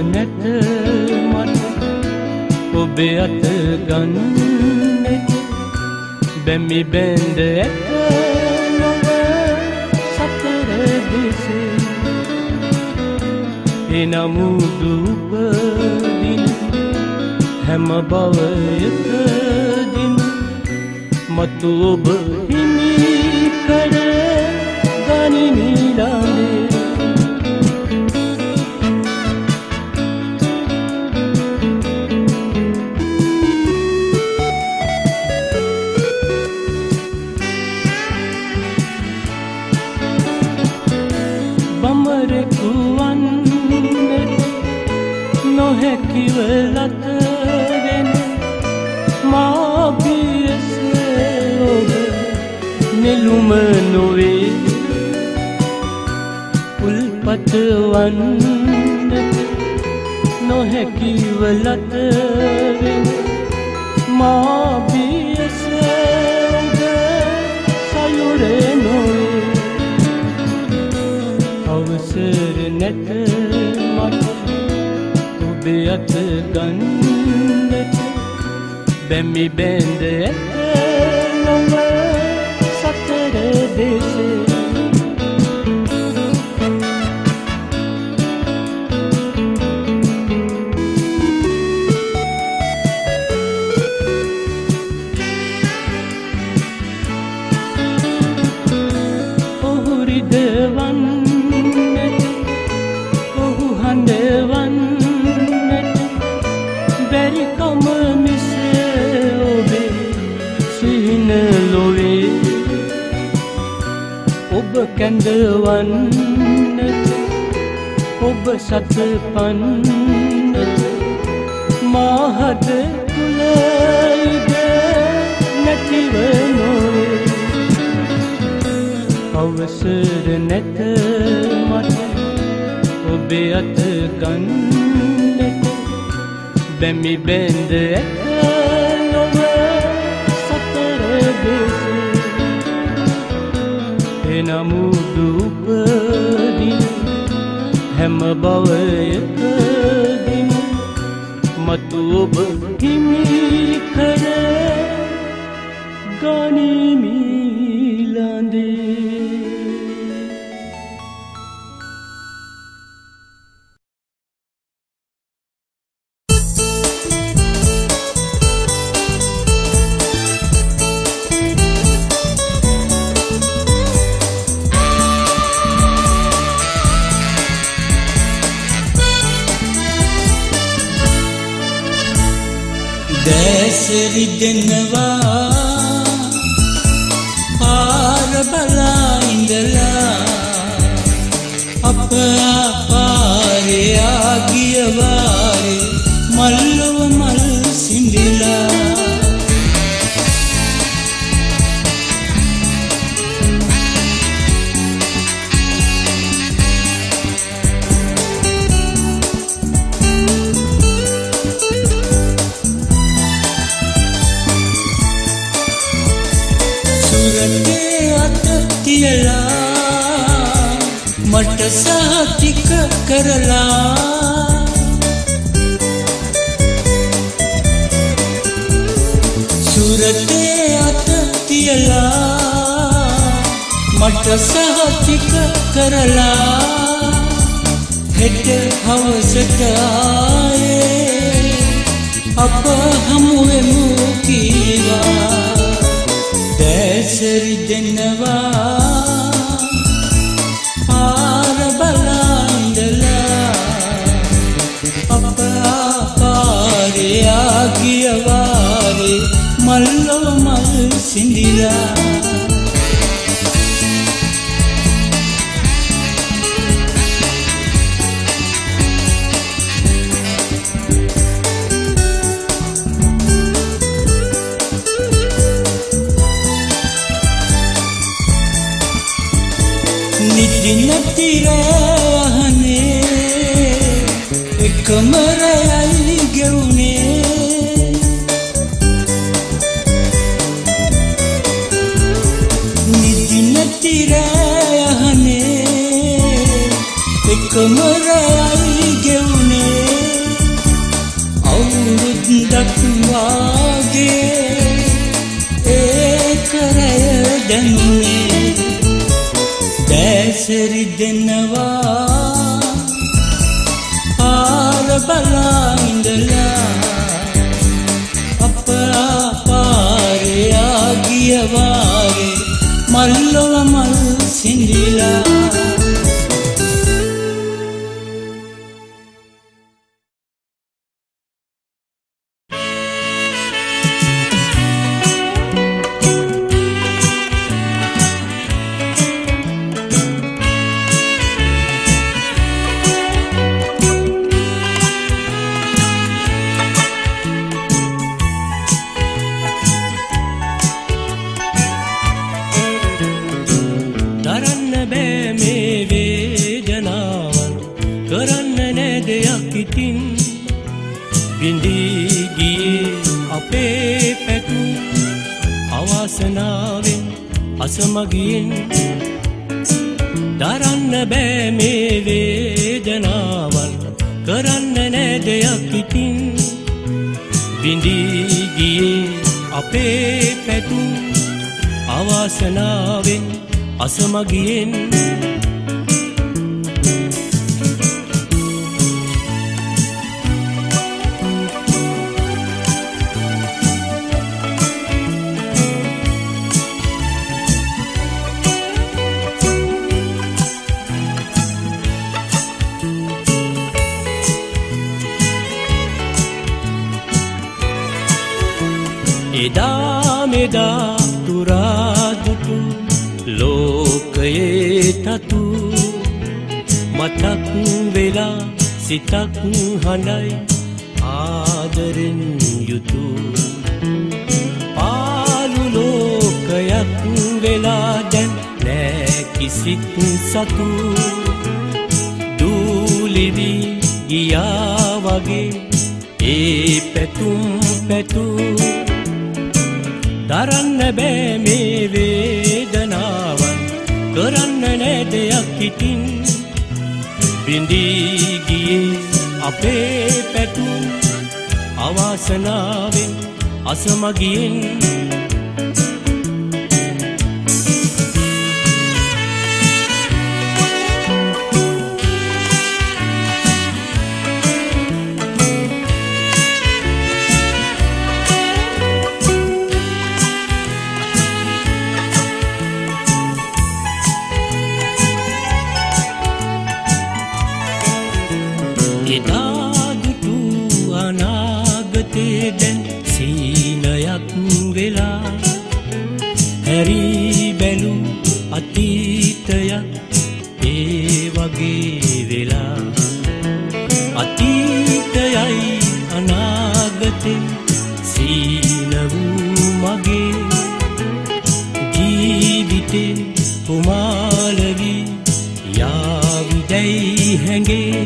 නැත මට ඔබේ අත ගන්නෙට බැමි බැඳ ඇත නොව සතර දෙසේ එනමුදු උපදින හැම භවයකදීම මතු ඔබ හිමි කර ගනිමි ළඟේ බඹරෙකු වන්නට නොහැකිව ලතගෙන මා පියසේ ඔබ නෙළුම නොවේ උල්පත වන්නට නොහැකිව ලතගෙන මා පියසේ ඔබ සයුරේ නොවේ අවසර නැත මට ඔබේ අත ගන්නට බැමි බැඳ ඇත නොව සතර දෙසේ ඔහු රිදවන්නට ඔහු හඬවන්නට බැරිකම මිසේ ඔබේ සිහින ලොවේ ඔබ කැඳවන්නට ඔබ සතපන්නට මාහද තුල ඉඳ නැතිව නොවේ අවසර නැත මට ඔබේ අත ගන්නට බැමි බැඳ ඇත නොව සතර දෙසේ එනමුදු උපදින හැම භවයකදීම මතු ඔබ හිමි කර ගනිමි ළඟේ දැසරි දෙනවා පාර බලා ඉඳලා අප පාරේ ආගිය වාරේ මල්ලව මල් සිඳිලා මට සාතික කරලා සුරතේ අත තියලා මට සාතික කරලා හෙට හවසට ආයේ අප හමුවෙමු කීවා දැසරි දෙනවා පාර බලා ඉඳලා අප පාරේ ආගිය වාරේ මල්ලව මල් සිඳිලා නිදි රෑහනේ එකම රැයයි ගෙවුනේ නිදි නැති රෑහනේ එකම රැයයි ගෙවුනේ රැල්ලක් වාගේ ඒකරය දැනුනේ දැසරි දෙනවා පාර බලා ඉඳලා අප පාරේ ආගිය වාගේ මල්ලොව මල් සිඳිලා අසමගියෙන් දරන්න බෑ මේ වේදනාවන් කරන්න නෑ දෙයක් ඉතින් බිඳී ගියේ අපේ පැතුම් අවාසනාවෙන් අසමගියෙන් එදා මෙදා තුරාදුටු ලෝකයේ තතු මතක් වෙලා සිතක් හඬයි ආදරෙන් යුතු පාළු ලෝකයක් වෙලා දැන් නෑ කිසිත් සතු දූලිවි ගියා වගේ ඒ පැතුම් පැතුම් දරන්න බෑ මේ වේදනාවන් කරන්න නෑ දෙයක් ඉතින් බිඳී ගියේ අපේ පැතුම් අවාසනාවෙන් අසමගියෙන් එදාදුටු අනාගතේ දැන් සීනයක් වෙලා හැරි බැලු අතීතයක් ඒ වගේ වෙලා අතීතයයි අනාගතේ සීන වූ මගේ ජීවිතේ කුමාලවි යාවිදැයි හැඟේ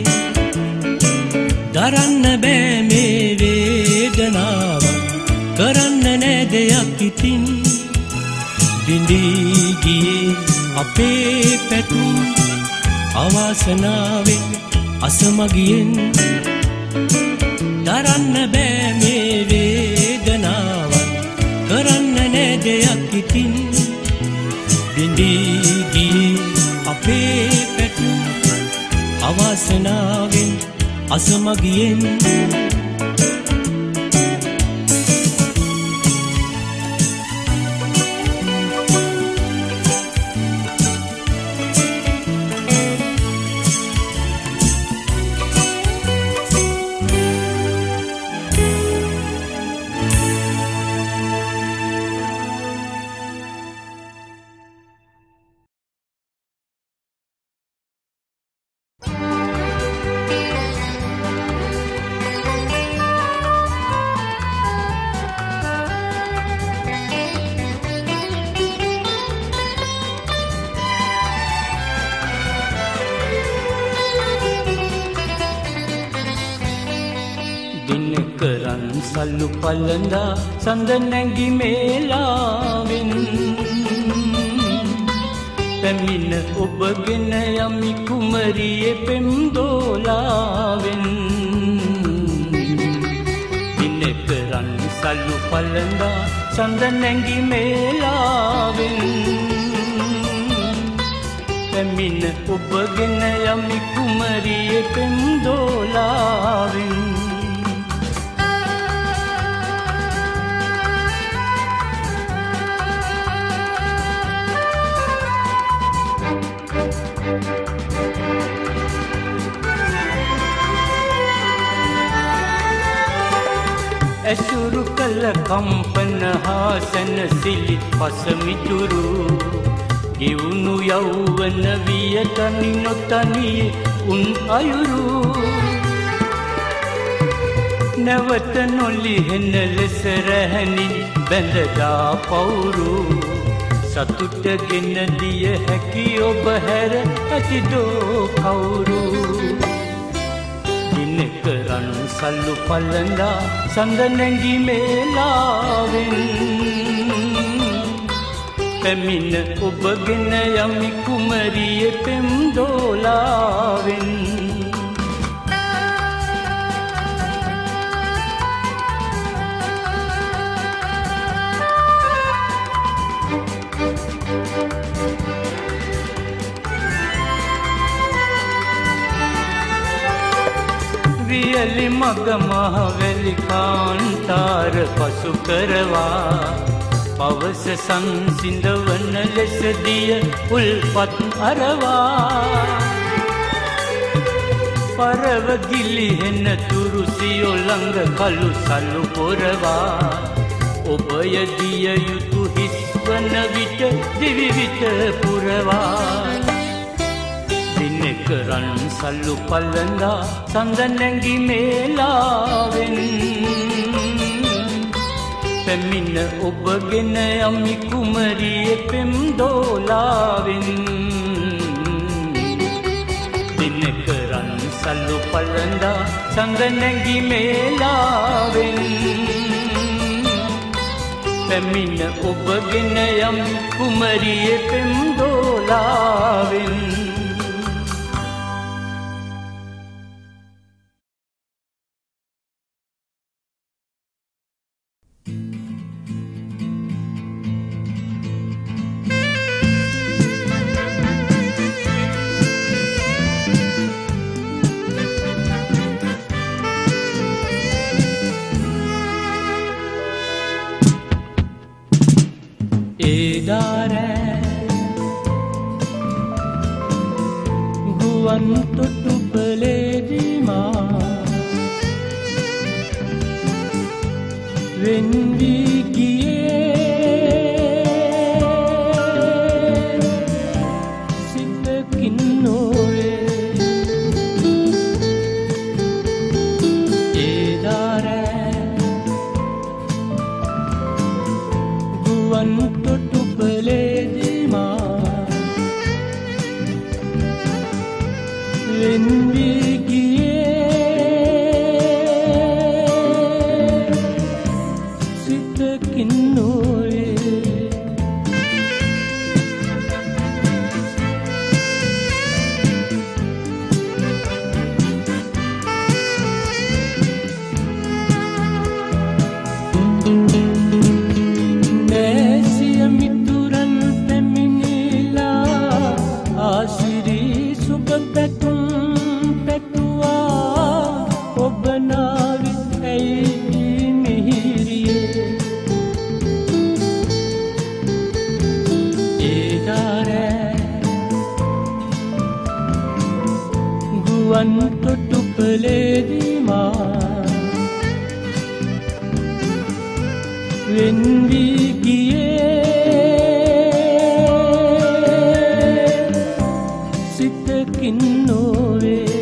දරන්න බෑ මේ වේදනාවන් කරන්න නෑ දෙයක් ඉතින් බිඳී ගියේ අපේ පැතුම් අවාසනාවෙන් අසමගියෙන් දරන්න බෑ මේ වේදනාවන් කරන්න නෑ දෙයක් ඉතින් බිඳී ගියේ අපේ පැතුම් අවාසනාවෙන් අසමගියෙන් සල්ලු පලඳා සඳ නැගි මේලාවෙන් පැමිණ ඔබගෙන යමි කුමරියේ පෙම් දෝලාවෙන් දිනක සලු පළඳා සඳ නැගි මේලාවෙන් පැමිණ ඔබගෙන යමි කුමරිය පෙම් දෝලාවෙන් ඇසුරු කළ කම්පන හා සැනසිලි පසමිතුරු ගෙවුණු යෞවන විය තනි නොතනි උන් අයුරු නැවත නොලිහෙන ලෙස රැහැනි බැඳලා පවුරු සතුටගෙන දිය හැකි ඔබ හැර ඇතිදෝ කවුරු දිනකරන් සල්ලු පළඳා සඳ නැගි මේලාවෙන් පැමිණ ඔබගෙන යමි කුමරිය පෙම් දෝලාවෙන් වියලි මග මහවැලි කාන්තාර පසු කරවා පවස සංසිඳවන ලෙස දිය උල්පත් අරවා පරව ගිලිහෙන තුරු සියොළඟ කළු සලු පොරවා ඔබය දිය යුතු හිස්වන විට දිවි විට පුරවා දිනකරන් සල්ලු පළඳා සඳ නැගි මේලාවෙන් පැමිණ ඔබගෙන යමි කුමරිය පෙම් දෝලාවෙන් දිනකරන් සල්ලු පළඳා සඳ නැගි මේලාවෙන් පැමිණ ඔබගෙන යමි කුමරිය පෙම් දෝලාවෙන් ගුවන් තොටුපළේදී මා වෙන් වී ගියේ සිතකින් නොවේ එදා රෑ ගුවන් තොටුපළේදී මා වෙන් වී ගියේ සිතකින් නොවේ නැසිය මිතුරන් පැමිණිලා ආශිරී සුබ පැතුම් පැතුවා ඔබ නාවිත් ඇයි මිහිරියේ එදා රෑ ගුවන් තොටුපළේදී මා වෙන් වී ගියේ සිතකින් නොවේ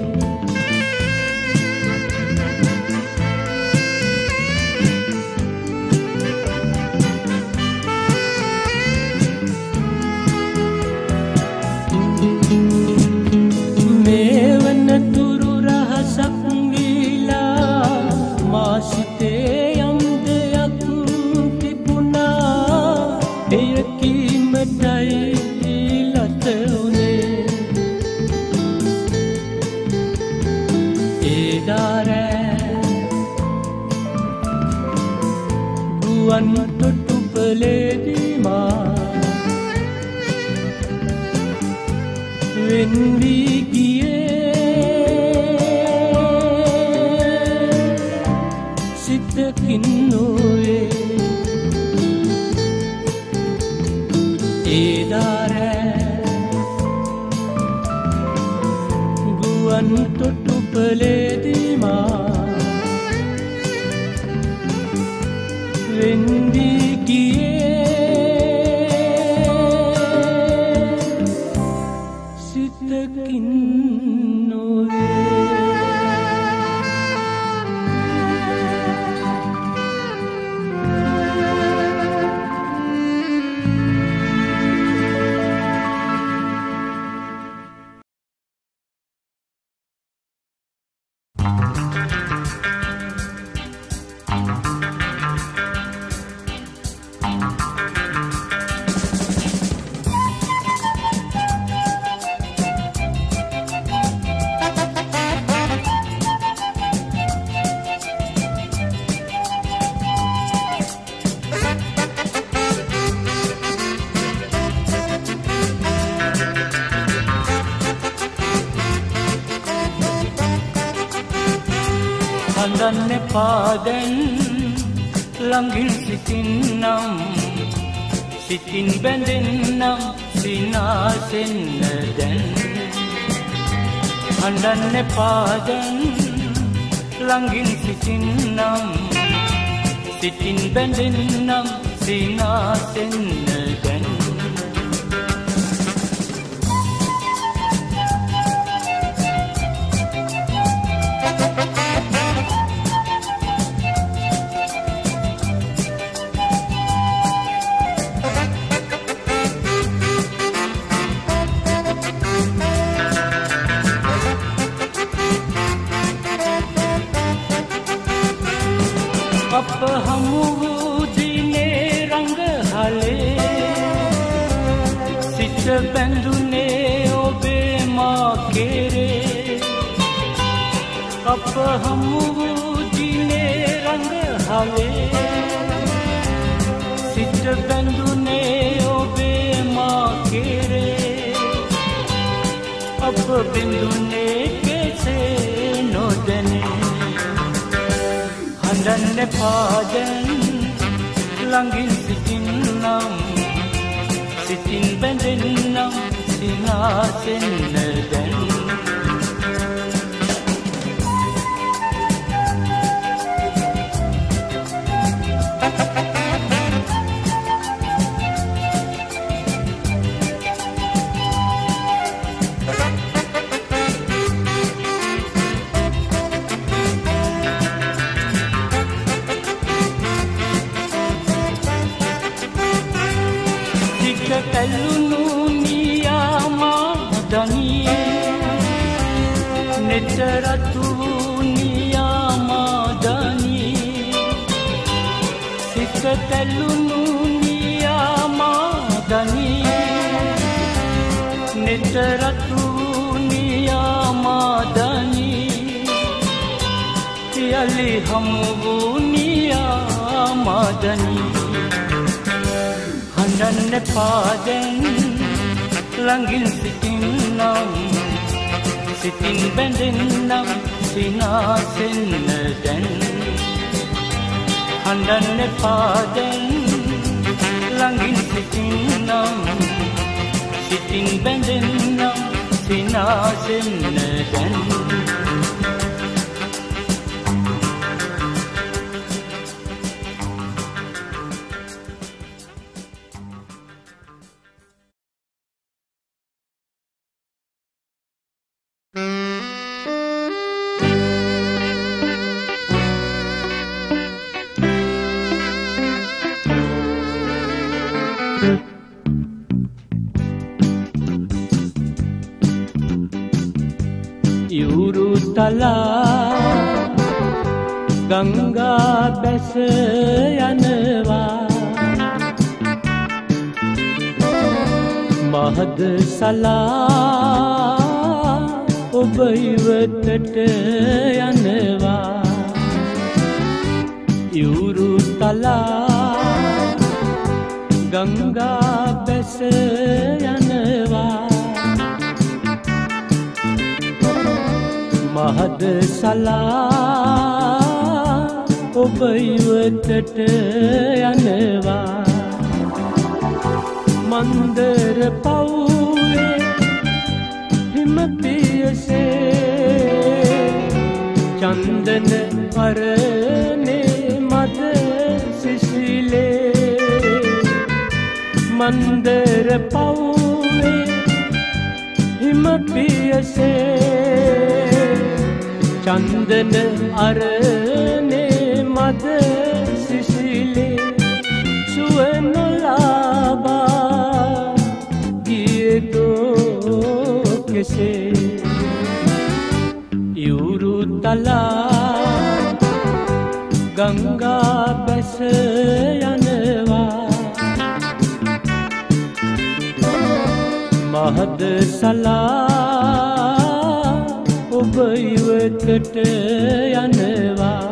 මේ වනතුරු රහසක් වීලා මා සිතේ යම් දෙයක් තිබුණා එය කීමටයි ලත උනේ එදා රෑ ගුවන් තොටුපළේදී මා වෙන් වී ගියේ සිතකින් නොවේ ගුවන් තොටුපළේදී මා වෙන් වී ගියේ සිතකින් නොවේ හඳන්න පාදන් ළඟින් සිටින්නම් සිටින් බැඳෙන්නම් සිනාසෙන්න දැන් හඳන්න පාදන් ළඟින් සිටින්නම් සිටින් බැඳෙන්නම් සිනාසෙන්න දැන් අප හමු වූ දිනේ රඟහලේ සිත බැඳුනේ ඔබේ මා කෙරේ අප හමු වූ දිනේ රඟහලේ සිත බැඳුනේ ඔබේ මා කෙරේ අප බැඳුනේ කෙසේ නොදැනේ හඳන්න පාදන් ළඟින් සිටින්නම් සිටින් බැඳෙන්නම් සිනාසෙන්න දැන් කැලුණු නියාමදනියේ නෙතරතු නියාමදනියේ සිත කැලුණු නියාමදනියේ නෙතරතු නියාමදනියේ යලි හමු වූ නියාමදනියේ හඳන්න පාදන් ළඟින් සිටින්නම් සිටින් බැඳෙන්නම් සිනාසෙන්න දැන් හඳන්න පාදන් ළඟින් සිටින්නම් සිටින් බැඳෙන්නම් සිනාසෙන්න දැන් ගංගා බැස යනවා මහද සලා ඔබ ඉවතට යනවා යුරු තලා ගංගා බැස යනවා මහද සලා ඔබ ඉවතට යනවා මන්දර පවුලේ හිම පියසේ චන්දන අරනේ මද සිසිලේ මන්දර පවුලේ හිම පියසේ චන්දන අරනේ මද සිසිලේ සුවනලාබා ගියදෝ කෙසේ යුරු තලා ගංගා බැස යනවා මහද සලා ඔබ ඉවතට යනවා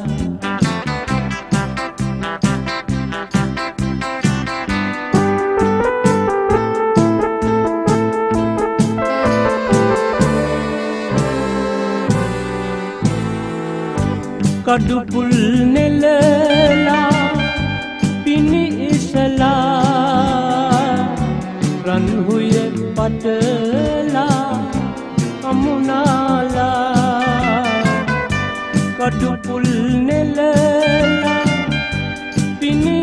කඩුපුල් නෙලලා පිණි ඉසලා රන්හුය පටලා අමුණාලා කඩුපුල් නෙලලා පිණි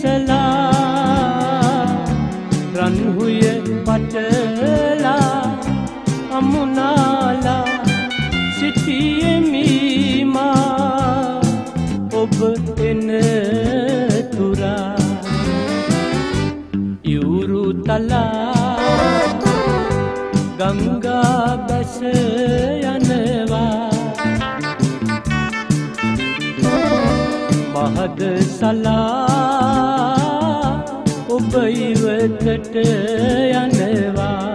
ඉසලා රන්හුය පටලා අමුණාලා සිටියෙමි ඔබ එන තුරා යුරු තලා ගංගා බැස යනවා මහද සලා ඔබ ඉවතට යනවා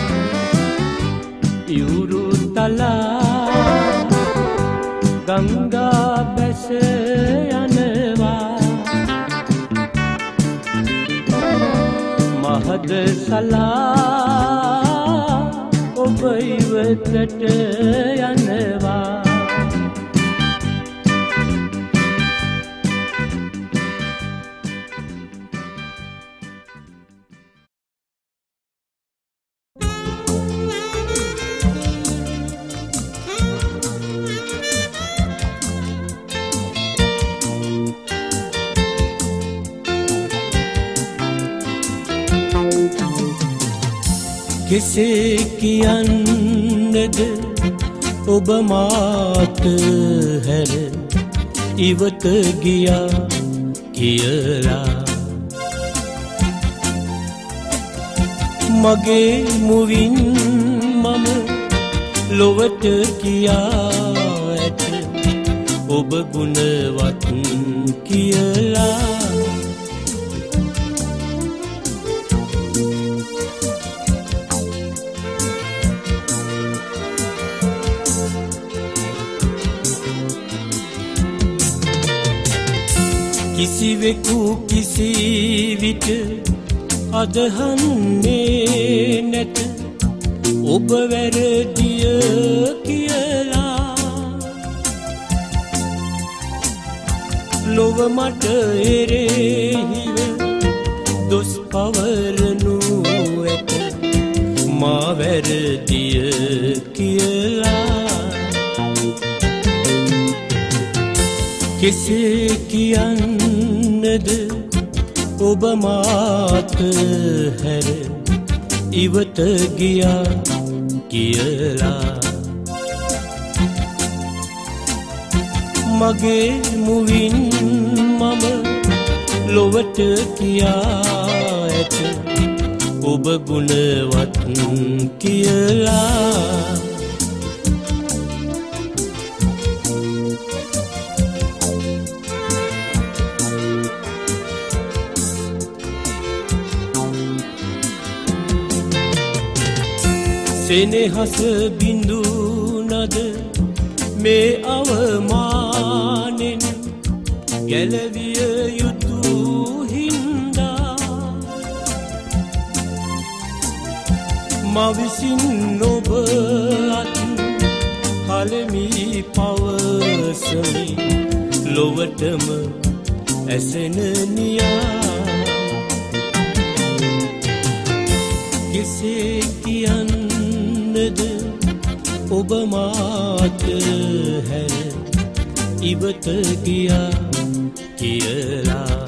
යුරු තලා ගංගා බැස යනවා මහද සලා ඔබ ඉවතට යනවා කෙසේ කියන්නද ඔබ මාත හැර ඉවත ගියා කියලා මගේ මුවින් මම ලොවට කියා ඇත ඔබ ගුණවත් කියලා කිසිවෙකු කිසි විට අදහන්නේ නැත ඔබ වැරදිය කියලා ලොව මට එරෙහිව දොස් පවරනු ඇත මා වැරදිය කියලා කෙසේ කියන්නද ඔබ මාත හැර ඉවත ගියා කියලා මගේ මුවින් මම ලොවට කියා ඇත ඔබ ගුණවත් කියලා සෙනෙහස බිඳුනද මේ අවමානෙන් ගැලවිය යුතු හින්දා මවිසින් ඔබ අත් හලමි පවසමි ලොවටම ඇසෙන නියා කෙසේ කියන්නද ඔබ මාත හැර ඉවත ගියා කියලා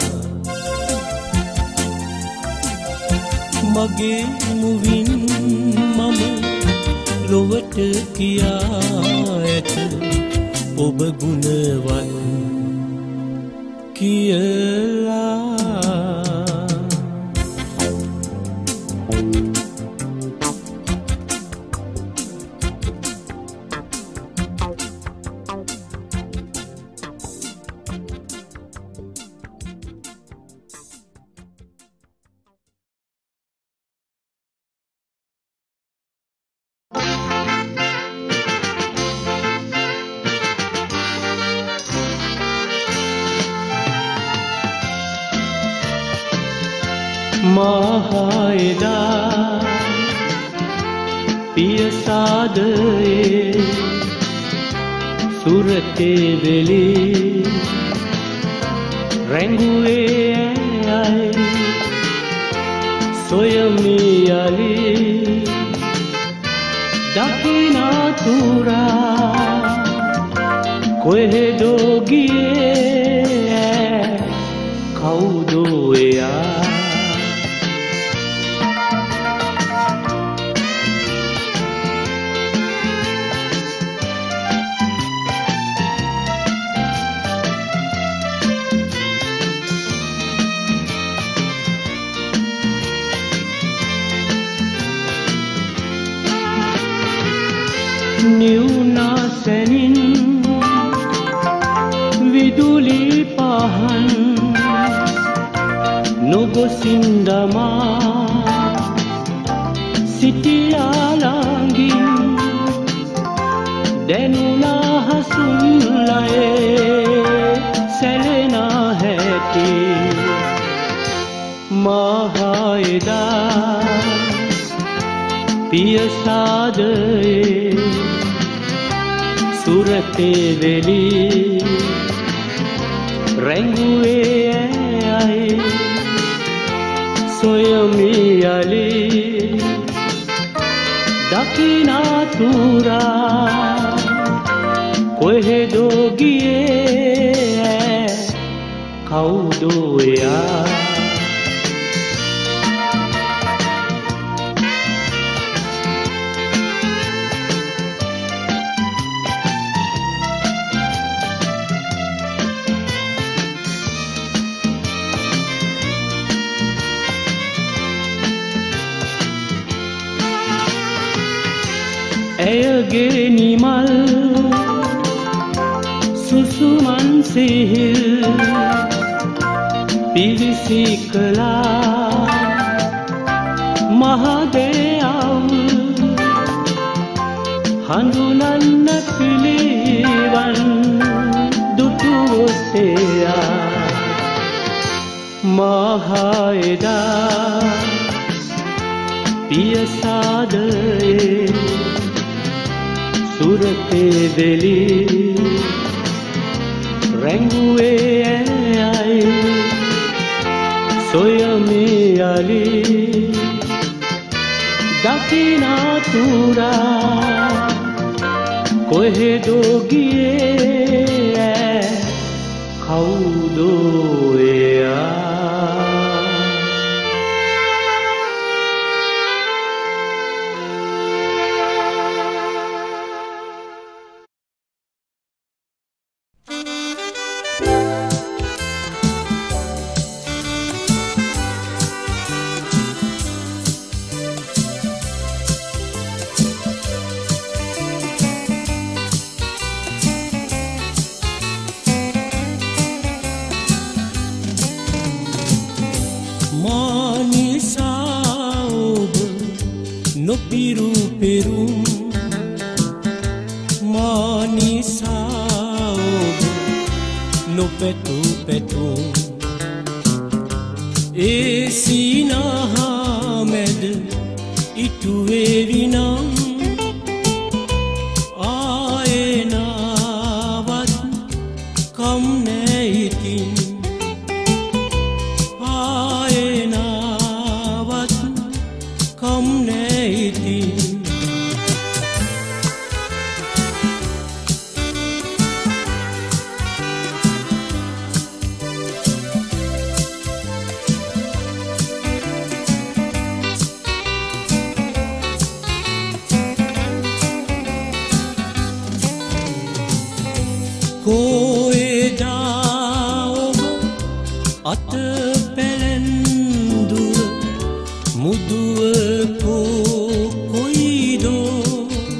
මගේ මුවින් මම ලොවට කියා ඇත ඔබ ගුණවත් කියලා මහයදා පියසාදයේ සුරතේ වෙලී රැඟුවේ ඇයි සොයමි යලි දකිනාතුරා කොහෙදෝ ගියේ කවුදෝ එයා නිවුනාසැනින් විදුලි පහන් නොගොසින්දමා සිටියාලංගින් දැනුනා හසුන්ලයේ සැලෙනා හැටි මහයදා පියසාදයේ සුරතේ වෙලී රැඟුවේ ඇයි සොයමි යලි දකිනාතුරා කොහෙදෝ ගියේ කවුදෝ එයා ඇයගේ නිමල් සුසුමන් සිහිල් පිවිසි කළා මහදේයව හඳුනන්න පිළිවන් දුටුවොසෙයා මහයදා පියසාදයේ සුරතේ වෙලී රැඟුවේ ඇයි සොයමි යලි දකිනාතුරා කොහෙදෝ ගියේ කවුදෝ එයා නොපිරු පෙරුම් මානිසා ඔබ නොපැතු පැතුම් ඒ සීනහා මැද ඉටු වේවි නම් ආයේ නාවත් කම් නෑ ඉතින් ආයේ නාවත් කම් නෑ ඉතින් කොහෙදා ඔබ අත පැලැන්දුව මුදුව කොයිදෝ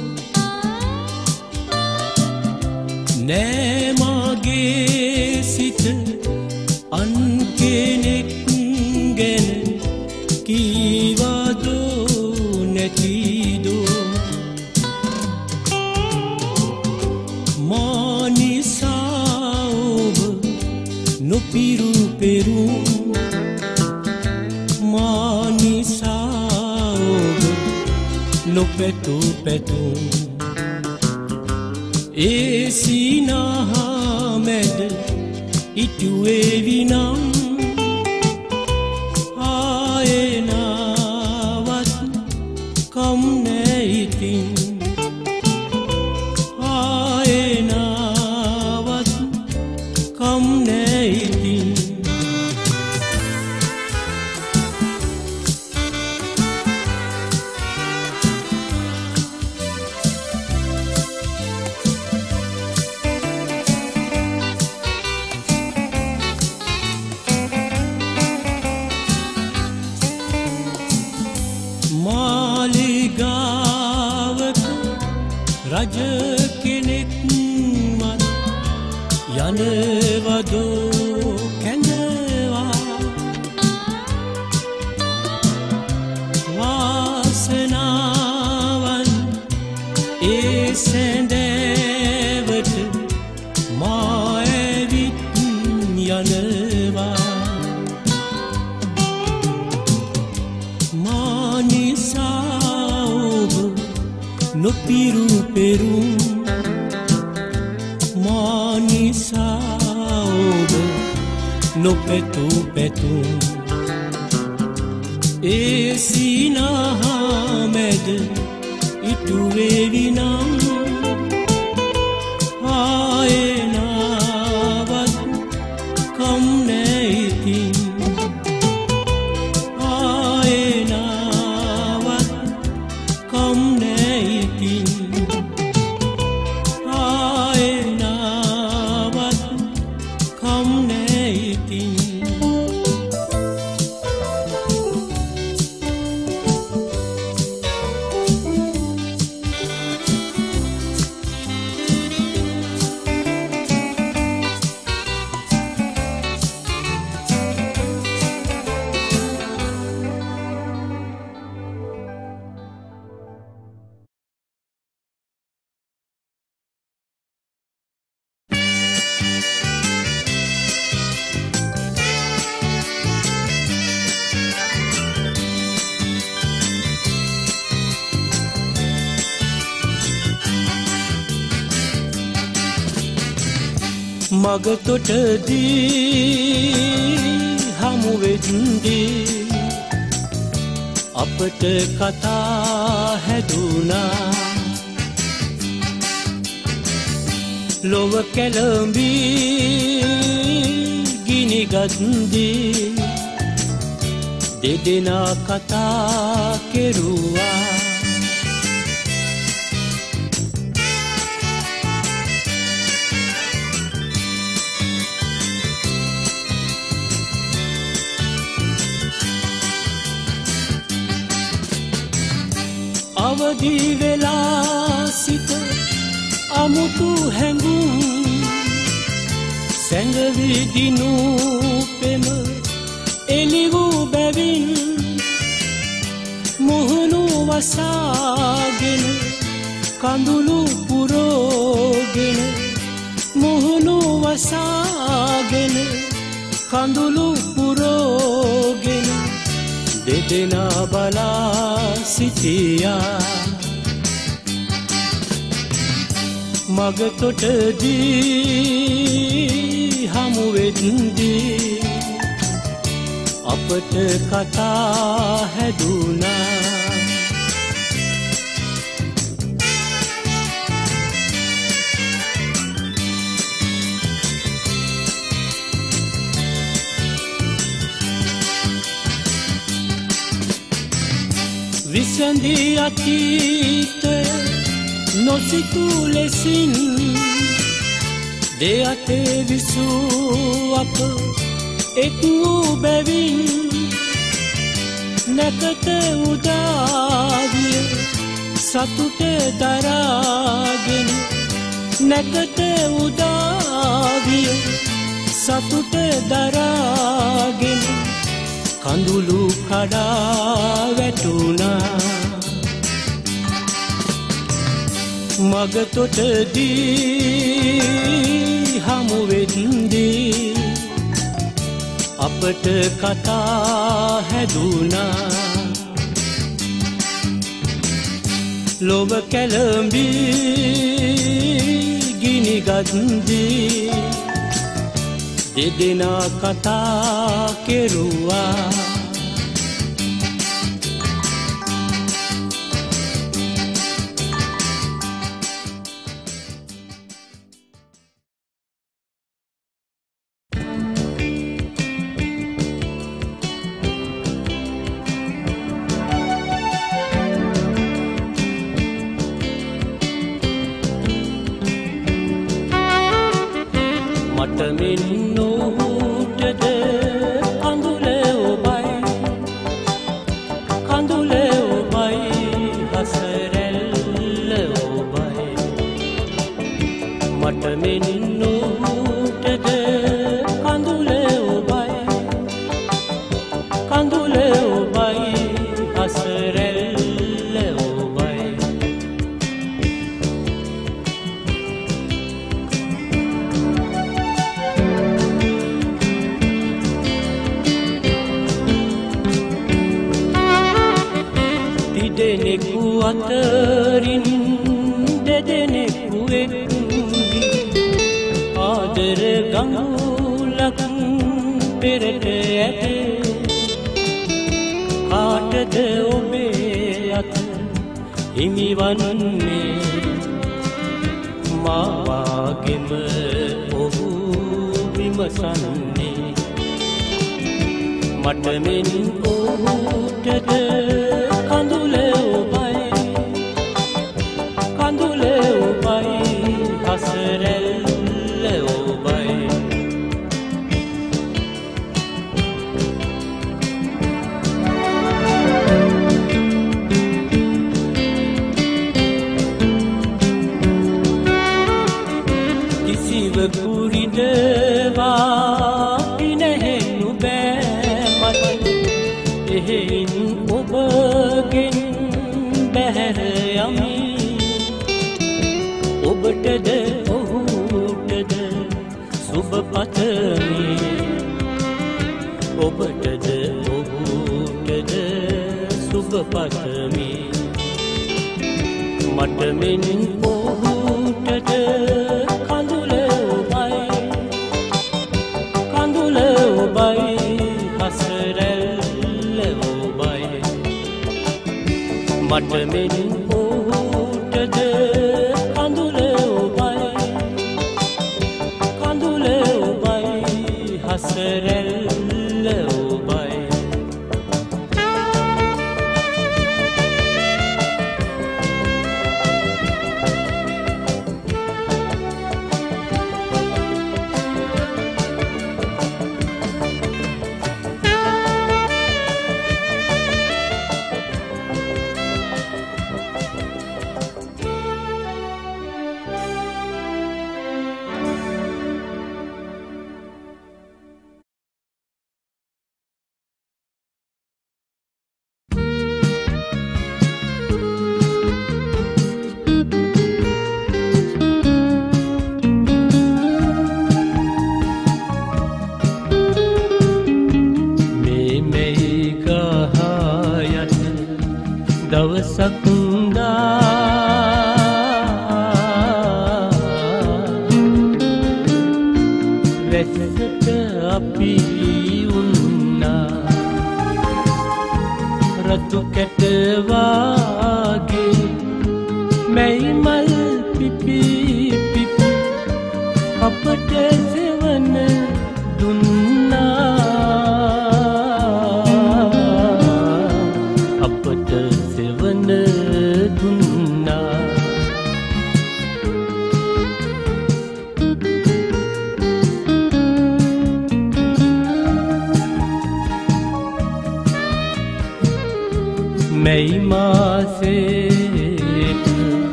නෑ මගේ සිත අන් කෙනෙක් ගැන කීවදෝ නැතිදෝ නොපිරු පෙරුම් මා නිසා ඔබ නොපැතු පැතුම් ඒ සිනහා මැද ඉටු වේවි නම් ආයේ නාවත් කම් නෑ ඉතින් ආයේ නාවත් කම් නෑ ඉතින් මාලිගාවක රජ කෙනෙක්වත් යනවදෝ කැඳවා වාසනාවන් ඒ සැඳෑවට මා ඇවිත් යනවා මා නිසා ඔබ නොපිරු පෙරුම් මා නිසා ඔබ නොපැතු පැතුම් ඒ සිනහා මැද ඉටු වේවි නම් ආයේ නාවත් කම් නෑ ඉතින් ආයේ නාවත් කම් නෑ ඉතින් ආයේ නාවත් කම් නෑ ඉතින් මගතොටදී හමුවෙද්දී අපට කතා හැදුනා ලොව කැළඹී ගිනිගත්දී දෙදෙනා කතා කෙරුවා අවදි වෙලා සිට අමුතු හැඟුම් සැඟවිදිනු පෙම එළි වූ බැවින් මුහුණු වසාගෙන කඳුළු පුරෝගෙන මුහුණු වසාගෙන කඳුළු පුරෝගෙන දෙදෙනා බලා සිටියා මගතොටදී හමුවෙද්දී අපට කතා හැදුනා විසඳී අතීතය නොසිතූ ලෙසින් දෙයතේ විසූ අප එක් වූ බැවින් නැකත උදාවිය සතුට දරාගෙන නැකත උදාවිය සතුට දරාගෙන කඳුළු කඩා වැටුණා මගතොටදී හමුවෙද්දී අපට කතා හැදුනා ලොව කැළඹී ගිනිගත්දී දෙදෙනා කතා කෙරුවා මටමින් ඔහුටද කඳුල ඔබයි කඳුල ඔබයි හසරැල්ල ඔබයි මටමින් ඔහුටද කඳුල ඔබයි කඳුල ඔබයි හසරැල්ල ඔබයි දෙනෙකු අතරින් දෙදෙනෙකු එක්වී ආදර ගඟුලක් පෙරට ඇතේ කාටද ඔබේ අත හිමිවන්නේ මාවාගෙම ඔහු විමසන්නේ මටමින් ඔහුටද කඳුල ඔබයි කඳුල ඔබයි හසරැල්ල ඔබයි කිසිවකු රිදවා පිනහෙන්නු බෑ මට එහෙයින් ඔබගෙන් බැහැර යමි ඔබටද ඔහුටද සුබ පතමි ඔබටද ඔහුටද සුබ පතමි මටමින් ඔහුටද කඳුල ඔබයි කඳුල ඔබයි හසරැල්ල ඔබයි මටමින් ඔහුටද කඳුල ඔබයි කඳුල ඔබයි හසරැල්ල ඔබයි වැස්සට අපි උන්නා රතු කැට වාගේ මැයි මල් පිපි පිපි අපට සෙවන දුන්නා අපට සෙවන දුන්නා මැයි මාසේට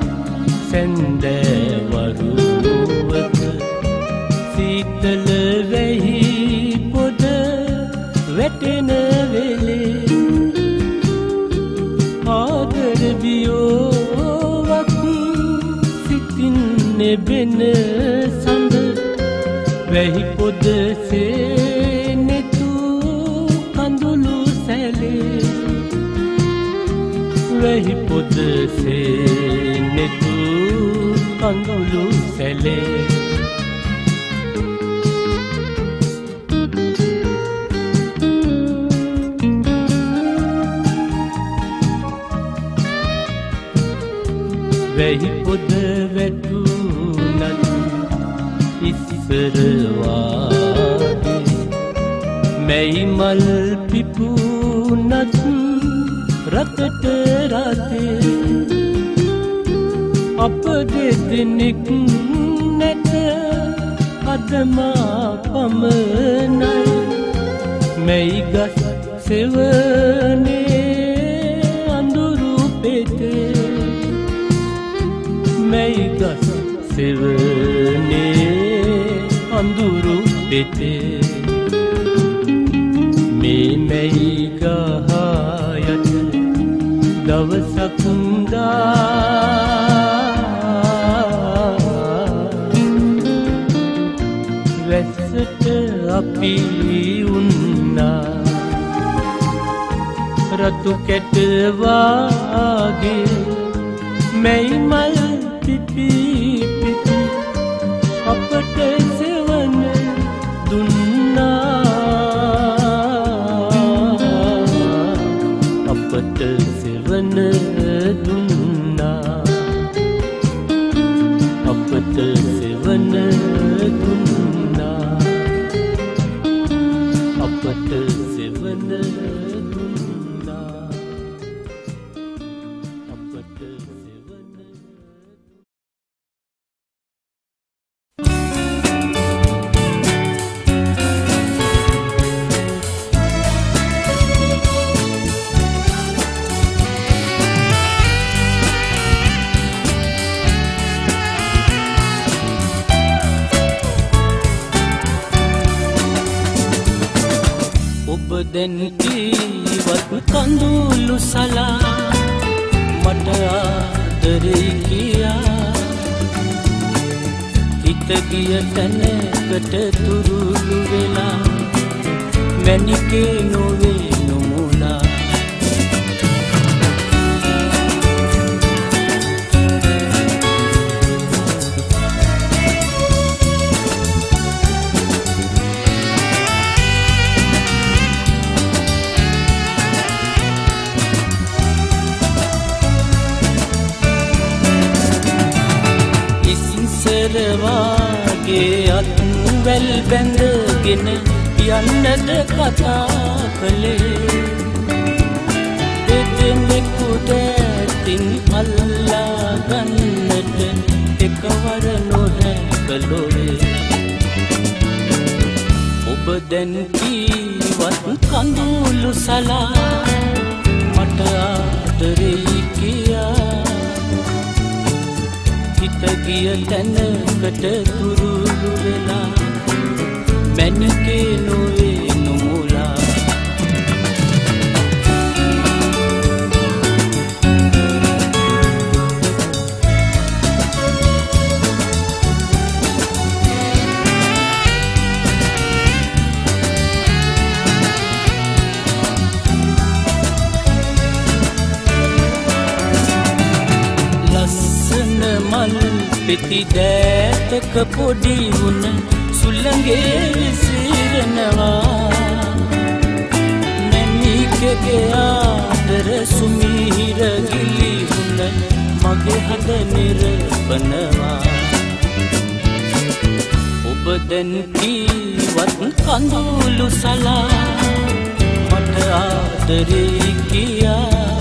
සැන්දෑවරුවක සීතල වෙහි පොද වැටෙන වෙලේ ආදර බියෝවක් සිතින් නෙබෙන සඳ වෙහි පොදසේ නෙතු කඳුළු සැලේ වෙහි පොදසේ නෙතු කඳුළු සැලේ වෙහි පොද වැටුනත් ඉස්සර වාගේ මැයි මල් පිපුනත් රතට රතේ අප දෙදෙනෙක් නැත අදමා පමණයි මැයි ගස් සෙවනේ අඳුරු පෙතේ මැයි ගස් සෙවනේ අඳුරු පෙතේ මේ මැයි ගහ යට දවසක් වැස්සට අපි උන්නා රතු කැට වාගේ මැයි මල් පිපි පිපි අපට සෙවන දුන්නා අපට සෙවන දුන්නා අපට සෙවන දුන්නා අපට සෙවන දුන්නා අපට සෙවන දැන් ජීවත් කඳුළු සලා මට ආදරේ කියා හිත ගිය තැනකට තුරුළු වෙලා මැනිකේ නොවේ නොමුලා වාගේ අත්වැල් බැඳගෙන යන්නද කතා කළේ දෙදෙනෙකු දැතින් අල්ලා ගන්නට එකවර නොහැකලොවේ ඔබ දැන් ජීවත් කඳුළු සලා මට ආදරේ කියා හිත ගිය තැනකට තුරුළු වෙලා මැනකේ නොවේ නොමුලා පෙති දෑතක පොඩි වුණ සුළඟේ විසිරනවා මැණිකගේ ආදර සුමිහිර ගිලිහුණ මගේ හද නිරපනවා ඔබ දැන් කීවත් කඳුළු සලා මට ආදරේ කියා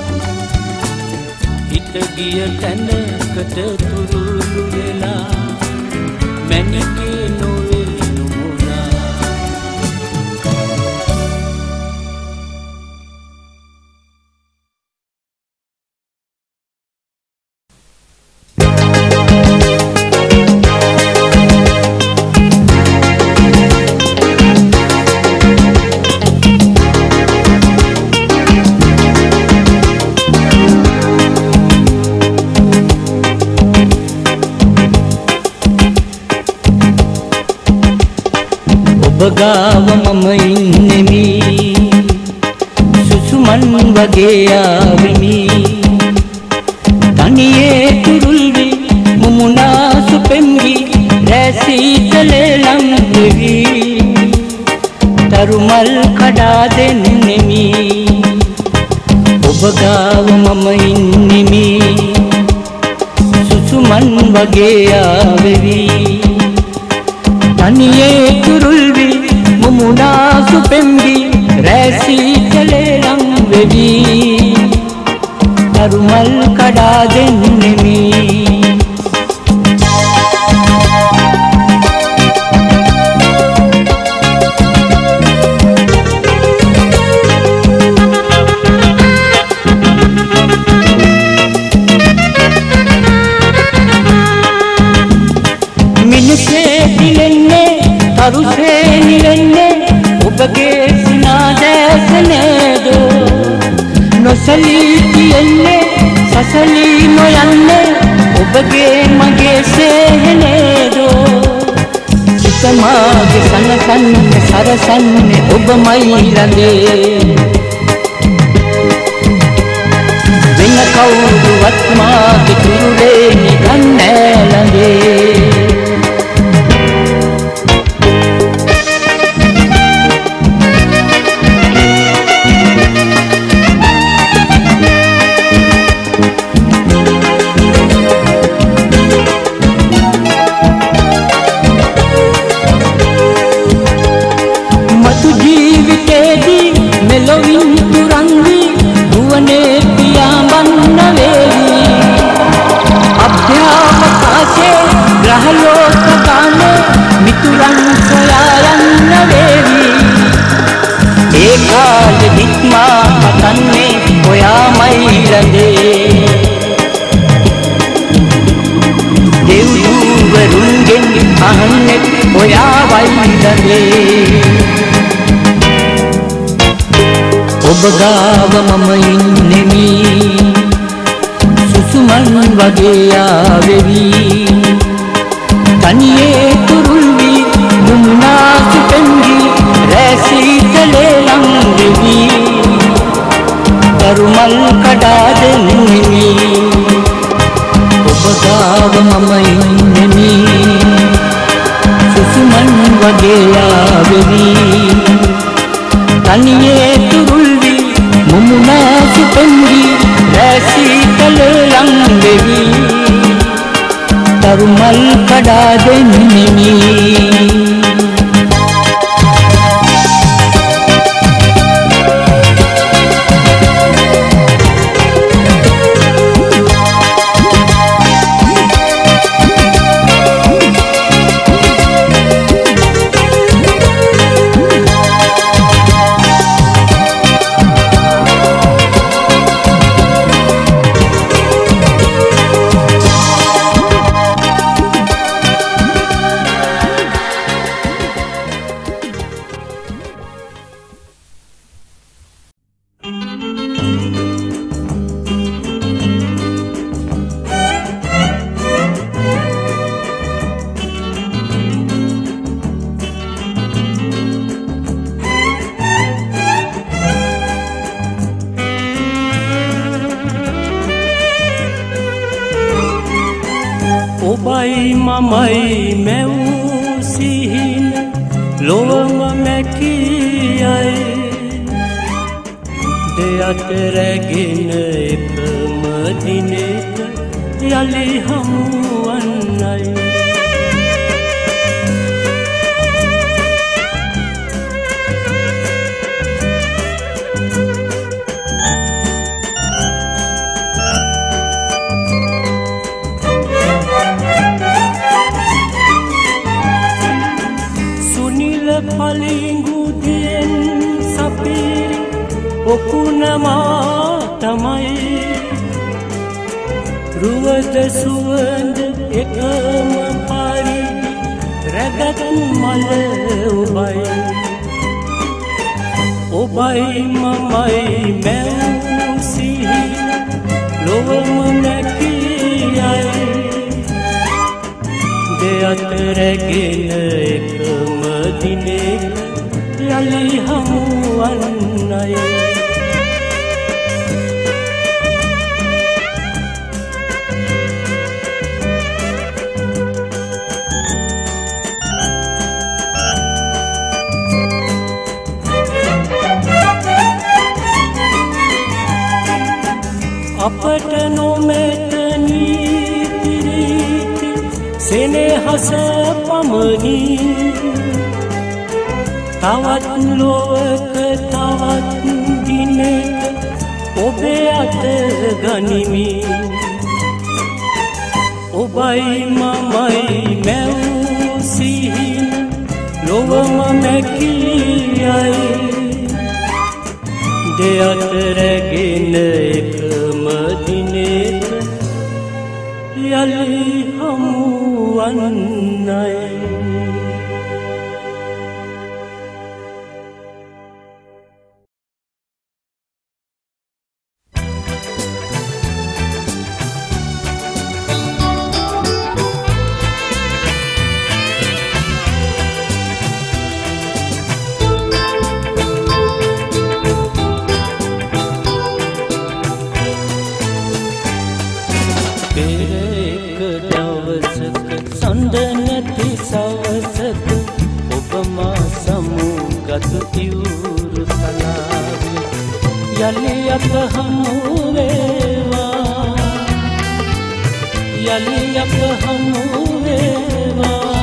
හිත ගිය තැනකට තුරුළු වෙලා මැණිකේ නොවේ නුමුලා ඔබගාව මම ඉන්නෙමි සුසුමන් වගේ ආවෙමි තනියේ තුරුල්වි මුමුණාසු පෙම්වි රැසීතලේ ලම් වෙවි තරුමල් කඩා දෙන්නෙමි ඔබගාව මම ඉන්නෙමි සුසුමන් වගේ ආවෙවි තනියේ තුරුල්වි මුමුණාසු පෙම්වි රැසීතලේ ලම් වෙවි තරුමල් කඩා දෙන්නෙමි තරුසේ නිවෙන්නේ ඔබගේ සිනාදැස නේද නොසලී තියෙන්නේ සසලී නොයන්නේ ඔබගේ මගේ සේහනේද සිතමාගේ සනසන්නේ සරසන්නේ ඔබමයි ළඟේ වෙන කවුරුවත් මාගේ තුරුලේ නිකන්නේ ළඟේ ඔබගාව මම ඉන්නෙමි සුසුමන් වගේ ආවෙවි තනියේ තුරුල්වි මුමුණාසු පෙම්වි රැසීතලේ ලම් වෙවි තරුමල් කඩා දෙන්නෙමි ඔබගාව මම ඉන්නෙමි සුසුමන් වගේ ආවෙවි තනියේ තුරුල්වි මුමුණාසු පෙම්වි රැසීතලේ ලම් වෙවි තරුමල් කඩා දෙන්නෙමි ඔබයි මමයි මැවූ සිහි ලොවම මැකියයි දෙයට රැගෙන එකම දිනක යලි හමුවන්නයි පලිඟුදෙන් සපිරි ඔකුණමා තමයි රුවද සුවඳ එකම පරිදි රැගත් මල ඔබයි ඔබයි මමයි මැව් සිහි ලොවම නැකියයි දෙයට රැගෙන එකම දිනක යලි හමුවන්නයි අපට නොමැත නීති රීති සෙනෙහස පමණි තවත් ලෝක තවත් දිනක ඔබේ අත ගනිමි ඔබයි මමයි මැව් සිහින ලොවම මැකියයි දෙයට රැගෙන එකම දිනක යලි හමුවන්නයි යලි අප හමු වේවා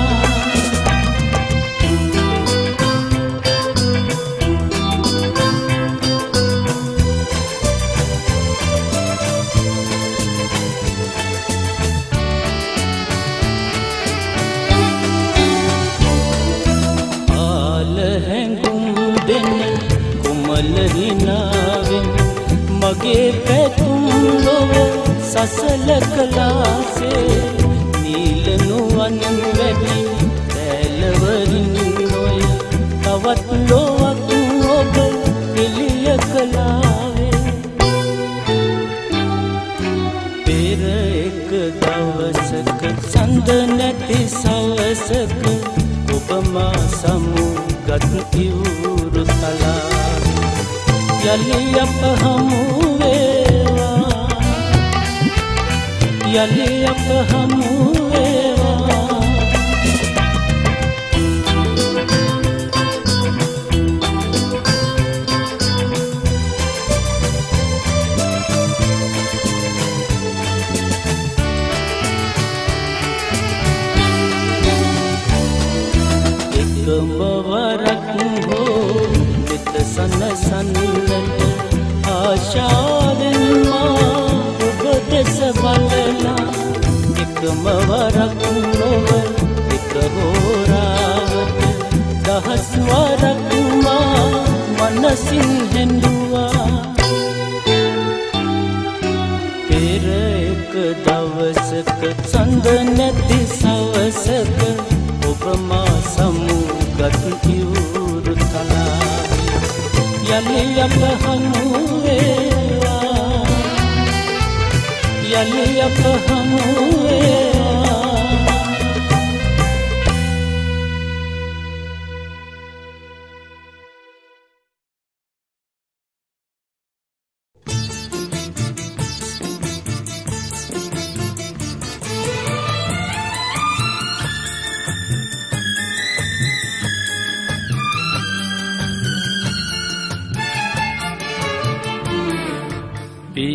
ආල හැඟුම් දෙන්න කුමල හිනාවෙන් මගේ පැතුම් ලොව සසල කලාසේ නීල නුවන් වැඩි දැලවරින් නොය තවත් ලොවක් ඔබ පිළිය කලාවේ පෙර එක දවසක සඳ නැති සවසක ඔබ මා සමුගත් ඉවුරු තලාවේ යලි අප හමු යලි අප හමු වේවා එකම වරක් හෝ නිත සනසන්නට ආශාවෙන් මා ඔබ දෙස බලලා එකම වරක් නොව එක හෝරාවට දහස් වරක් මා මනසින් හෙන්දුවා පෙර එක දවසක සඳ නැති සවසක ඔබ මා සමුගත් ඉවුරු තලාවේ යලි අප හමු වේවා යලි අප හමු වේවා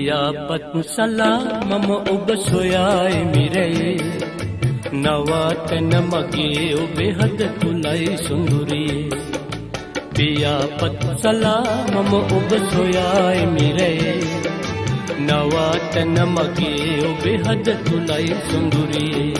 පියාපත් සලා මම ඔබ සොයායි මිරේ නවතන මගේ ඔබේ හද තුලයි සුඳුරියේ පියාපත් සලා මම ඔබ සොයායි මිරේ නවතන මගේ ඔබේ හද තුලයි සුඳුරියේ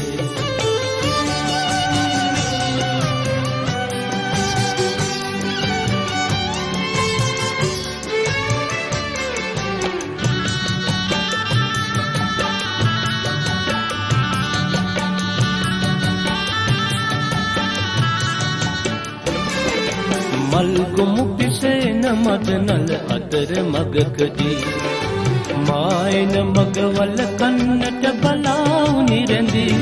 මල්ගොමු පිසෙන මදනල අතර මගකදී මායන මගවල කන්නට බලාවු නිරැඳී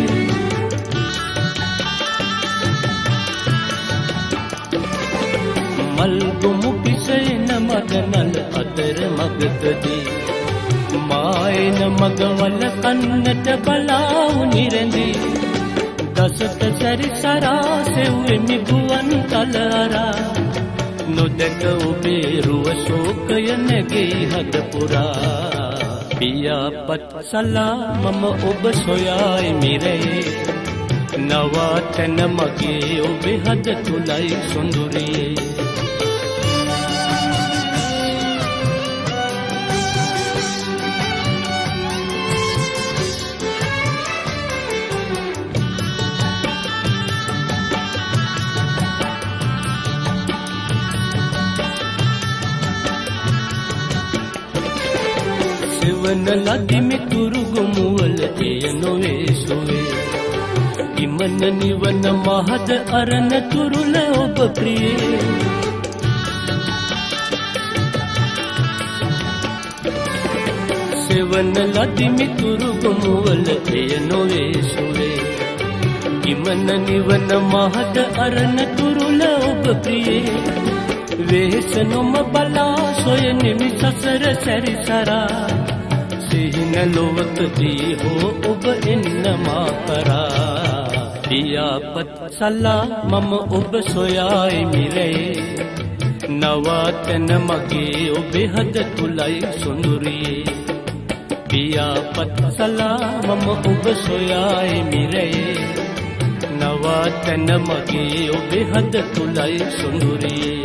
මල්ගොමු පිසෙන මදනල අතර මගකදී මායන මගවල කන්නට බලාවු නිරැඳී දසත සැරිසරා සෙව්වෙමි ගුවන් තලරා නොදැක ඔබේ රුව ශෝකය නැගේ හද පුරා පියාපත් සලා මම ඔබ සොයායි මිරේ නවතන මගේ ඔබේ හද තුලයි සොඳුරියේ සෙවන ලදිමි තුරුගොමුවල එය නොවේ සුවේ ඉමන නිවන මහද අරණ තුරුල ඔබ ප්‍රියේ සෙවන ලදිමි තුරුගොමුවල එය නොවේ සුවේ ඉමන නිවන මහද අරණ තුරුල ඔබ ප්‍රියේ වෙහෙස නොම බලා සොයනෙමි සසර සැරිසරා සිහින ලොවකදී හෝ ඔබ එන්න මා කරා පියාපත් සලා මම ඔබ සොයායි මිරේ නවතන මගේ ඔබේ හද තුලයි සොඳුරියේ පියාපත් සලා මම ඔබ සොයායි මිරේ නවතන මගේ ඔබේ හද තුලයි සොඳුරියේ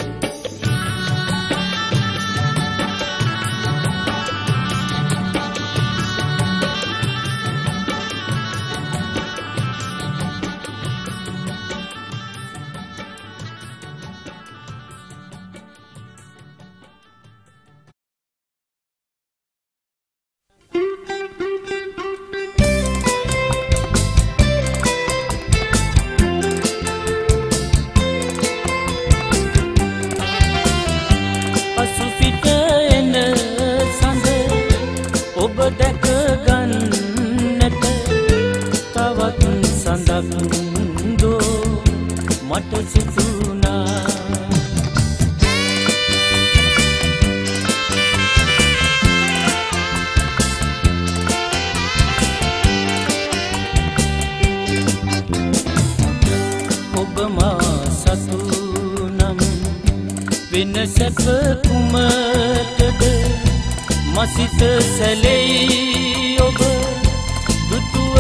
වෙනසක කුමටද මසිත සැලෙයි ඔබ දුටුව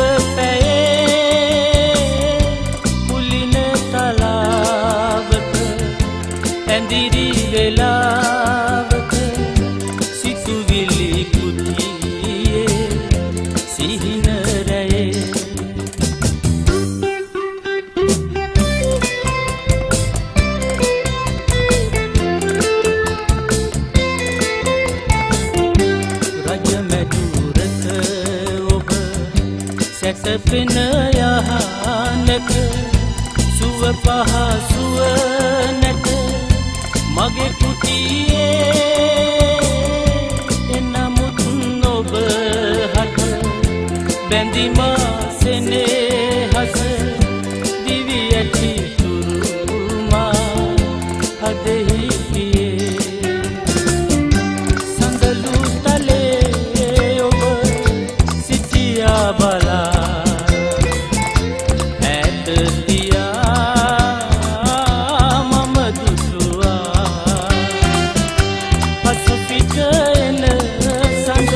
පැයේ පුලින තලාවක ඇඳිරි වෙලාවක සිතුවිලි කුටියේ සිහින රැයේ සැතපෙන යහනක සුව පහසුව නැත මගේ කුටියේ එනමුත් ඔබ හට බැඳිම සෙනෙහස දිවි ඇති තුරුමා හදෙහි සඳලු තලේ ඔබ සිටියා බලා Sand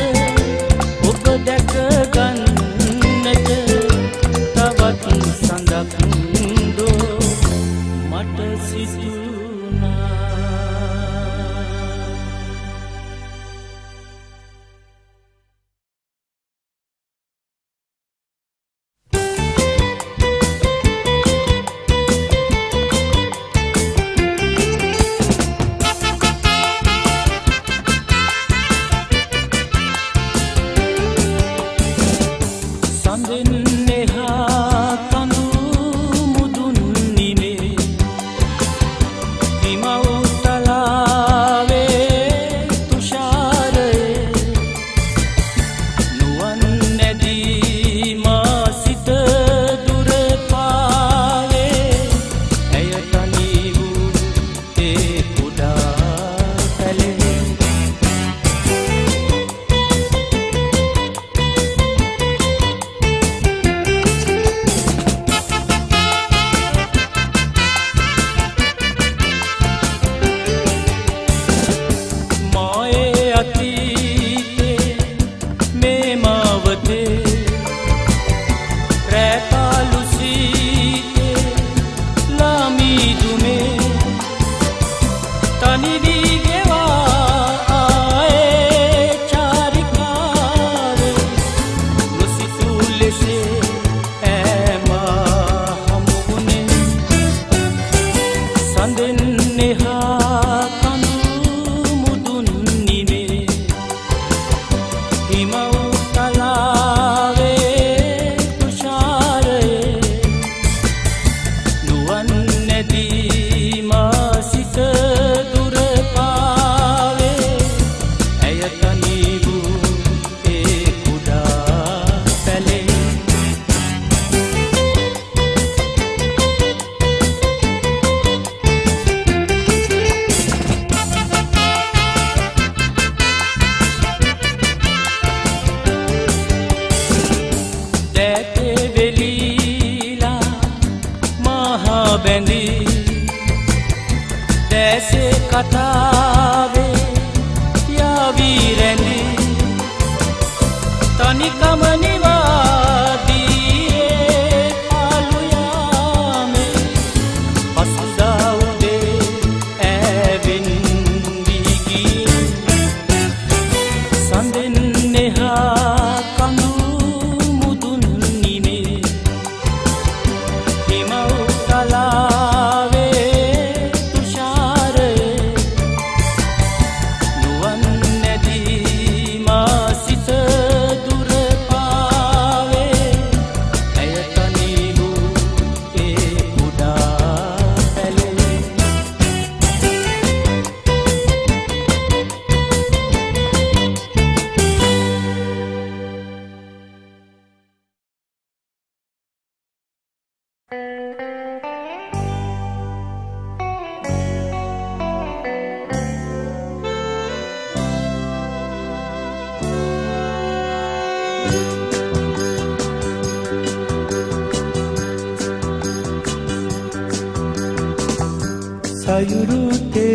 සයුරු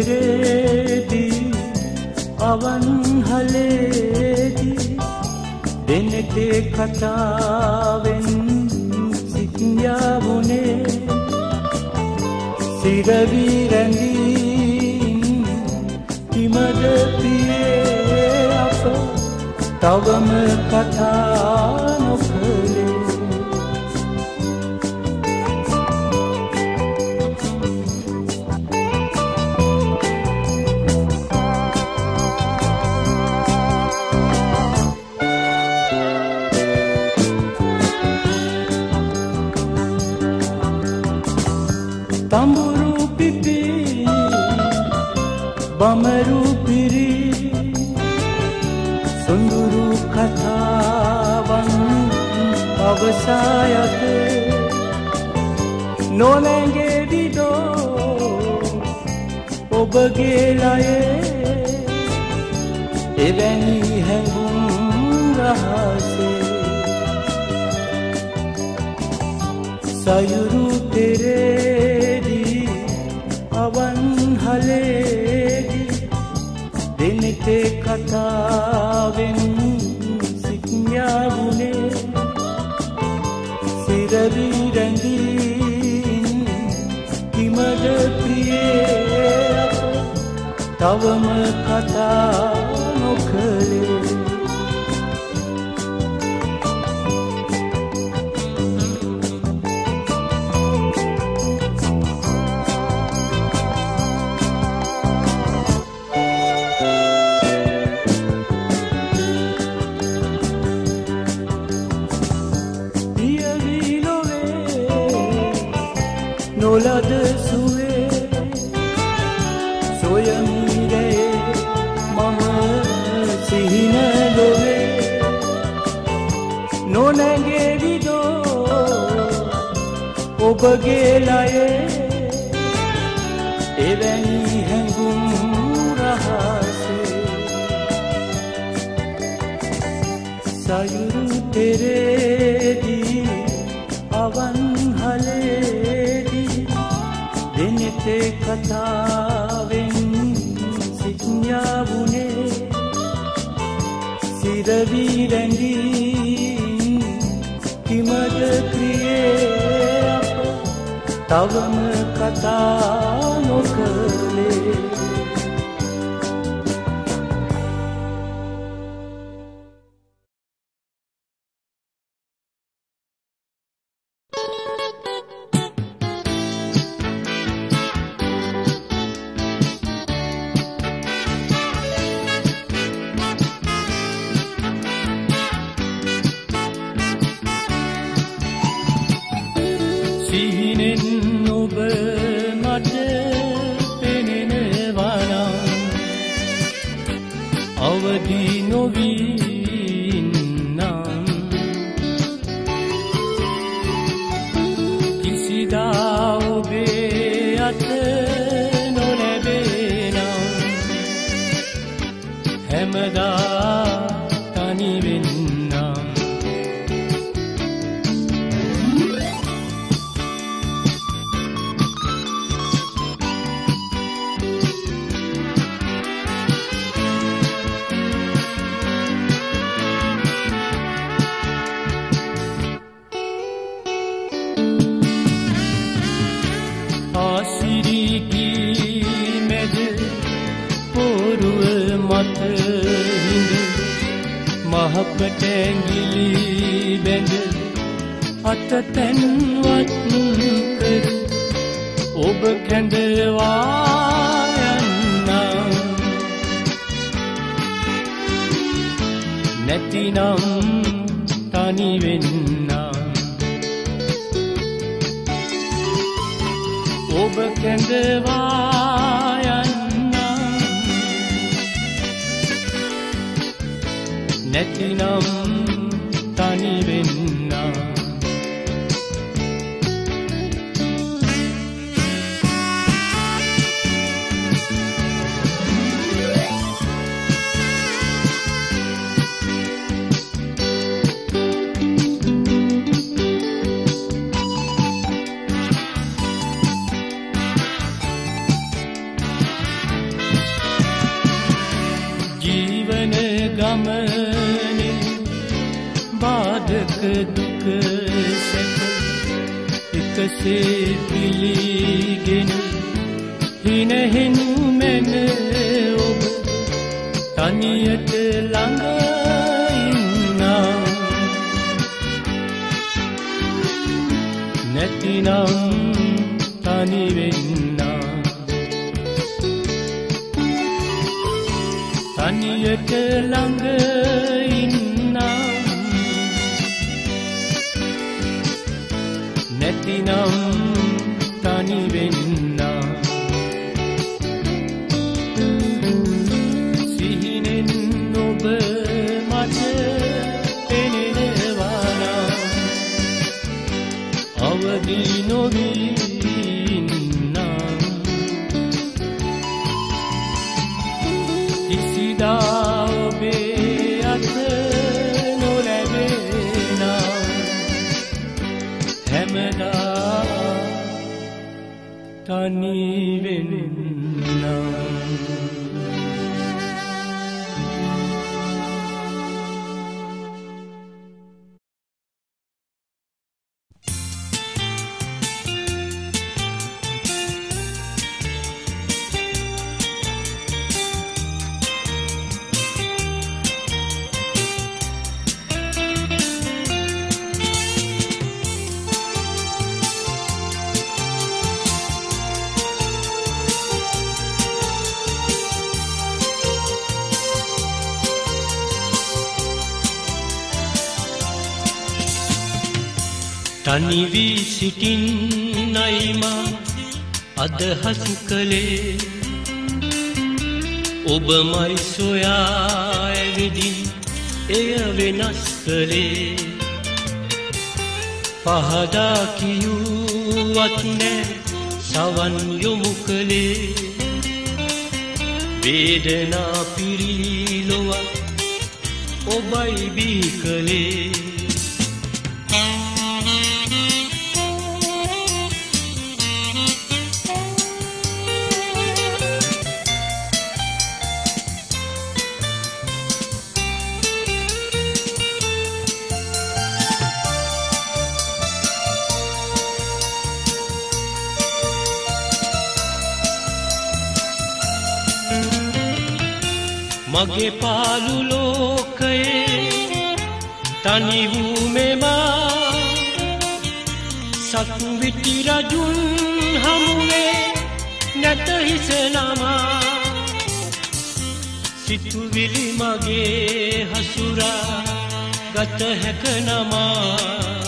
තෙරේදී අවන්හලේදී දෙනටේ කතාවෙන් සිත්යාවුනේ සිරවි රැඳීම් හිමද පියේ අප තවම කතා නොකළේ තඹුරු පිපි බමරු පිරි සොඳුරු කතාවන් අවසායත නොනැගේ විදෝ ඔබගේ ලයේ එවැනි හැඟුම් රහසේ සයුරු තෙරේදී අවන්හලේදී දෙනටේ කතාවෙන් සිත්යාවුනේ සිරවි රැඳීම් හිමද ප්‍රිය තවම කතා නොකළේ නොලද සුවේ සොයමිරේ මම සිහින ලොවේ නොනැගෙවිදෝ ඔබගේ ලයේ එවැනි හැඟුම් රහසේ සයුරු තෙරේදී අවන්හලේදී දෙනෙතේ කතාවෙන් සිඥාවුනේ සිරවී රැඳී කිමද ක්‍රියේ අප තවම කතා නොකළේ තනි වී සිටින්නයි මා අදහස් කළේ ඔබමයි සොයා ඇවිදින් එය වෙනස් කළේ පහදා කිව්වත් නෑ සවන් යොමු කළේ වේදනා පිරීලොවක් ඔබයි බිහි කළේ මගේ පාළු ලෝකයේ තනි වූ මෙමා සතු විටි රජුන් හමුවේ නැත හිස නමා සිතුවිලි මගේ හසුරා ගත හැක නමා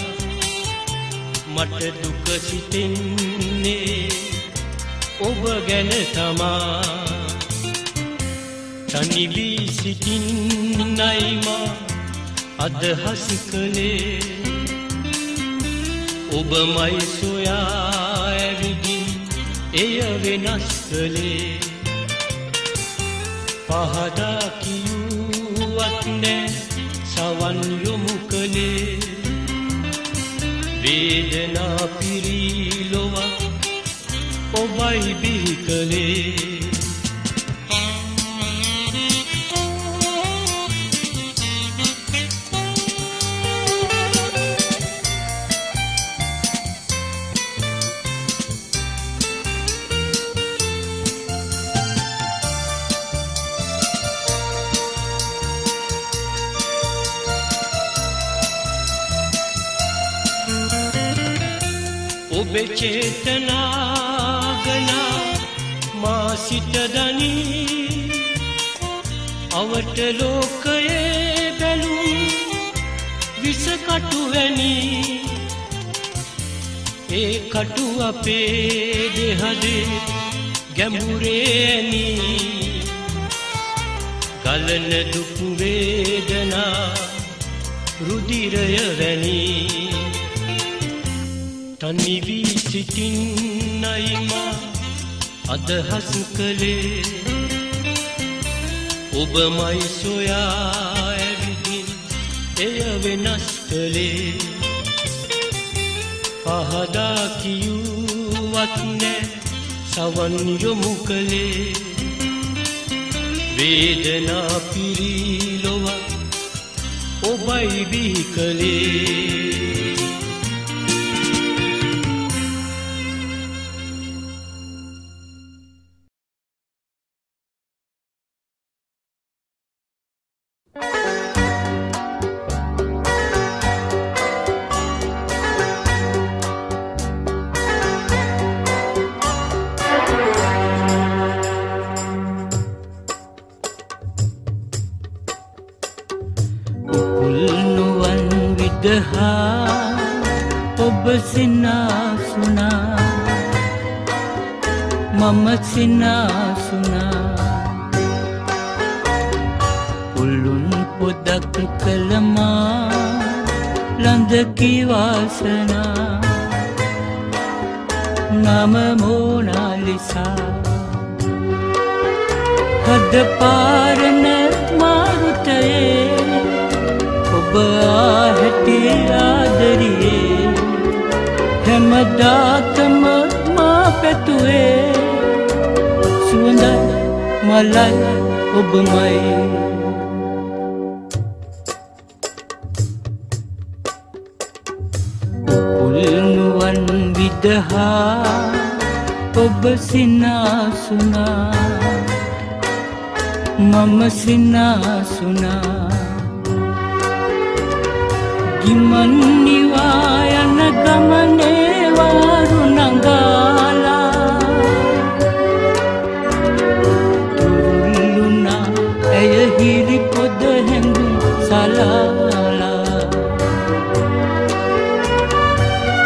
මට දුක සිතෙන්නේ ඔබ ගැන තමා තනි වී සිටින්නයි මා අදහස් කළේ ඔබමයි සොයා ඇවිදින් එය වෙනස් කළේ පහදා කිව්වත් නෑ සවන් යොමු කළේ වේදනා පිරීලොවක් ඔබයි බිහි කළේ ඔබේ චේතනා ගනා මා සිත දනී අවට ලෝකයේ බැලුම් විස කටු වැනි ඒ කටු අපේ දෙහදේ ගැඹුරේ ඇනී ගලන දුක් වේදනා රුධිරය වැනි තනි වී සිටින්නයි මා අදහස් කළේ ඔබමයි සොයා ඇවිදින් එය වෙනස් කළේ පහදා කිව්වත් නෑ සවන් යොමු කළේ වේදනා පිරීලොවක් ඔබයි බිහි කළේ ඔබ සිනාසුනා මම සිනාසුනා පුළුන් පොදක් කළමා ලඳකි වාසනා නම මොනාලිසා හද පාරන මාරුතයේ ඔබ ආහැටි ආදරියේ හැමදාකම මා පැතුවේ සුවඳයි මලයි ඔබමයි උපුල්නුවන් විදහා ඔබ සිනාසුනා මම සිනාසුනා ගිමන් නිවා යන ගමනේ වාරු නංගාලා තුරුල්ලුනා ඇය හිරි පොද හැඟුම් සලාලා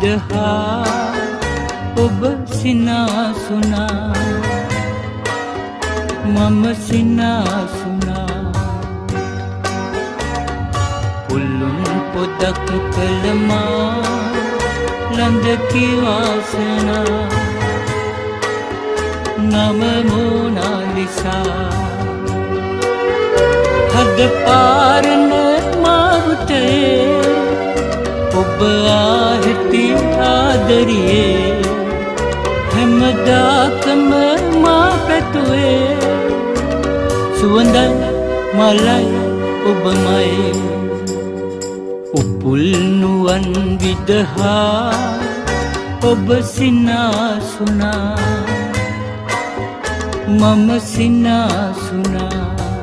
විදහා ඔබ සිනාසුනා මම සිනාසුනා පුළුන් පොදක් කළමා ලඳ කිවාසනා නම මොනාලිසා හද පාරන මාරුතේ ඔබ ආහිති ආදරියේ හැමදාකම මා පැතුවේ සුවඳයි මලයි ඔබමයි උපුල් නුවන් විදහා ඔබ සිනාසුනා මම සිනාසුනා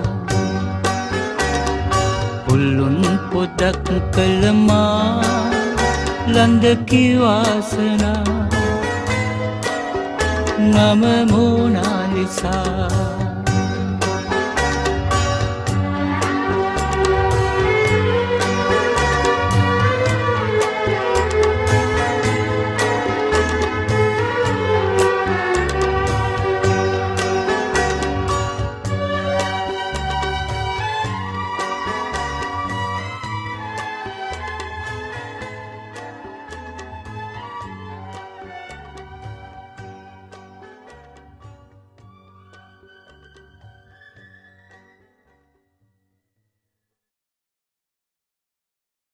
පුළුන් පොදක් කළමා ලඳ කිවාසනා නම මොනාලිසා